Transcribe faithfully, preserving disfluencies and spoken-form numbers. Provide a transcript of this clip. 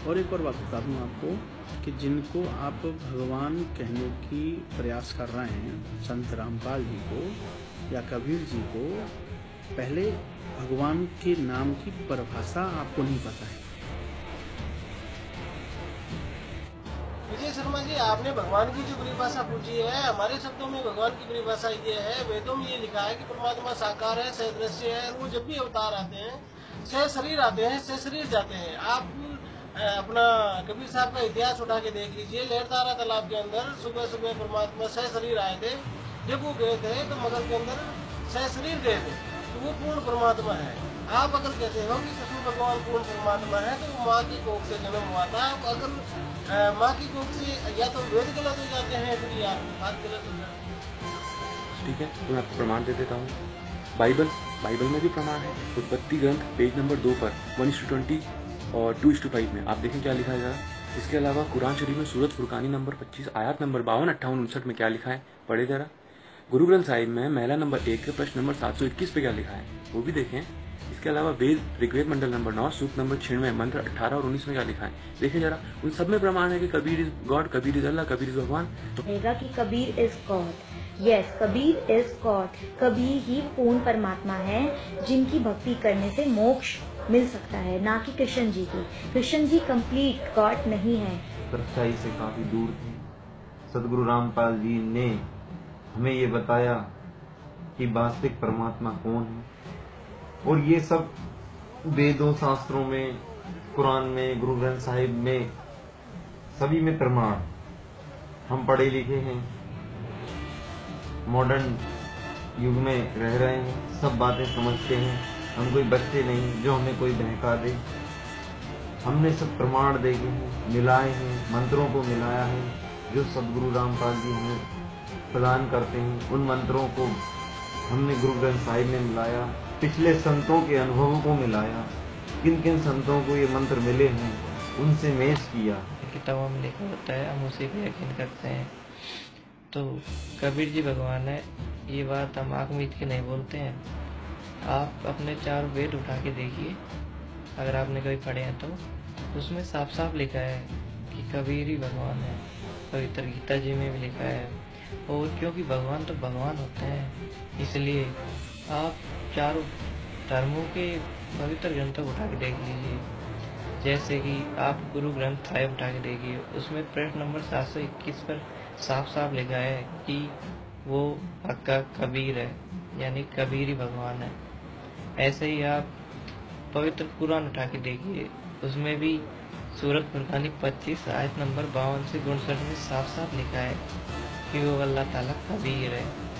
और एक और बात बता दूँ आपको कि जिनको आप भगवान कहने की प्रयास कर रहे हैं, संत रामपाल जी को या कबीर जी को, पहले भगवान के नाम की परिभाषा आपको नहीं पता है। विजय शर्मा जी, आपने भगवान की जो परिभाषा पूछी है, हमारे शब्दों में भगवान की परिभाषा ये है, वेदों में ये लिखा है कि परमात्मा साकार है, सदृश्य है, और वो जब भी अवतार आते हैं, सह शरीर आते हैं, सह शरीर जाते हैं। आप अपना कबीर साहब का इतिहास उठा के देख लीजिए। लहरतारा तालाब के अंदर सुबह सुबह परमात्मा सह शरीर आए थे। जब वो गए थे तो मगर के अंदर सह शरीर गए थे, तो वो पूर्ण परमात्मा है। आप अगर कहते हो कि कृष्ण भगवान पूर्ण परमात्मा है, तो वो माँ की कोख से जन्म हुआ था। अगर माँ की कोख से या तो वेद गलत हो जाते हैं, फिर या बात गलत हो जाती है। ठीक है, तो मैं आपको प्रमाण दे देता हूँ। बाइबल बाइबल में भी प्रमाण है। उत्पत्ति ग्रंथ पेज नंबर दो पर वन इस टू ट्वेंटी और टू इस टू फाइव में आप देखें क्या लिखा है जरा। इसके अलावा कुरान शरीफ में सूरत फुरकानी नंबर पच्चीस आयत नंबर बावन अट्ठावन उनसठ में क्या लिखा है, पढ़े जरा। गुरु ग्रंथ साहिब में महिला नंबर एक के प्रश्न नंबर सात सौ इक्कीस पे क्या लिखा है, वो भी देखें। इसके अलावा वेद ऋग्वेद मंडल नंबर नौ सूक्त नंबर छियानवे मंत्र अठारह और उन्नीस में क्या लिखा है, देखें जरा। उन सब में प्रमाण है कि Kabir is God, Kabir is Allah, Kabir is Bhagwan. तो कि Kabir is God, yes, Kabir is God. Kabir ही पूर्ण परमात्मा है जिनकी भक्ति करने से मोक्ष मिल सकता है, ना कि कृष्ण जी की। कृष्ण जी कंप्लीट गॉड नहीं है। सच्चाई से काफी दूर थे। सदगुरु रामपाल जी ने हमें ये बताया कि वास्तविक परमात्मा कौन है, और ये सब वेदों शास्त्रों में, कुरान में, गुरु ग्रंथ साहिब में, सभी में प्रमाण। हम पढ़े लिखे हैं, मॉडर्न युग में रह रहे हैं, सब बातें समझते हैं। हम कोई बच्चे नहीं जो हमें कोई बहका दे। हमने सब प्रमाण देखे हैं, मिलाए हैं, मंत्रों को मिलाया है जो सदगुरु रामपाल जी हमें प्रदान करते हैं। उन मंत्रों को हमने गुरु ग्रंथ साहिब में मिलाया, पिछले संतों के अनुभवों को मिलाया, किन किन संतों को ये मंत्र मिले हैं उनसे मेश किया। किताबों में लिखा होता है, हम उसी पे यकीन करते हैं। तो कबीर जी भगवान है, ये बात हम आँख मीच के नहीं बोलते हैं। आप अपने चार वेद उठा के देखिए, अगर आपने कभी पढ़े हैं तो उसमें साफ साफ लिखा है कि कबीर ही भगवान है। पवित्र गीता जी में भी लिखा है। और क्योंकि भगवान तो भगवान होते हैं, इसलिए आप चारों धर्मों के पवित्र ग्रंथों उठा के देख लीजिए। जैसे कि आप गुरु ग्रंथ साहिब उठा के देखिए, उसमें प्रश्न नंबर सात सौ इक्कीस पर साफ साफ लिखा है कि वो पक्का कबीर है, यानी कबीर ही भगवान है। ऐसे ही आप पवित्र कुरान उठा के देखिए, उसमें भी सूरत फुरकानी पच्चीस आयत नंबर बावन से उनसठ में साफ साफ लिखा है कि वो अल्लाह ताला कबीर है।